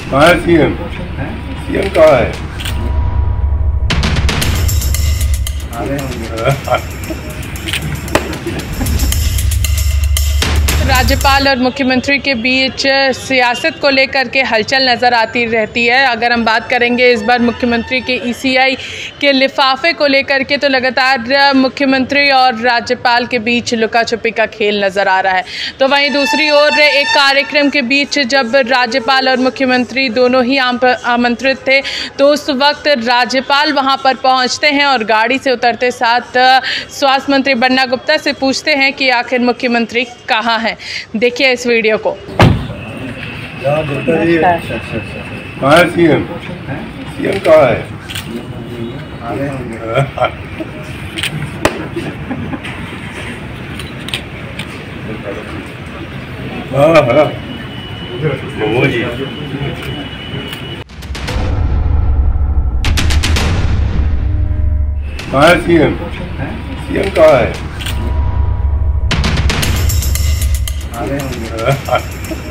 कहाँ है CM? CM कहाँ है? राज्यपाल और मुख्यमंत्री के बीच सियासत को लेकर के हलचल नज़र आती रहती है। अगर हम बात करेंगे इस बार मुख्यमंत्री के ईसीआई के लिफाफे को लेकर के, तो लगातार मुख्यमंत्री और राज्यपाल के बीच लुका छुपी का खेल नज़र आ रहा है। तो वहीं दूसरी ओर एक कार्यक्रम के बीच जब राज्यपाल और मुख्यमंत्री दोनों ही आमंत्रित थे, तो उस वक्त राज्यपाल वहां पर पहुंचते हैं और गाड़ी से उतरते साथ स्वास्थ्य मंत्री बन्ना गुप्ता से पूछते हैं कि आखिर मुख्यमंत्री कहाँ हैं। देखिए इस वीडियो को। कहाँ है सीएम? सीएम कहाँ है? हाँ मोमो जी। कहाँ है सीएम? सीएम कहाँ है?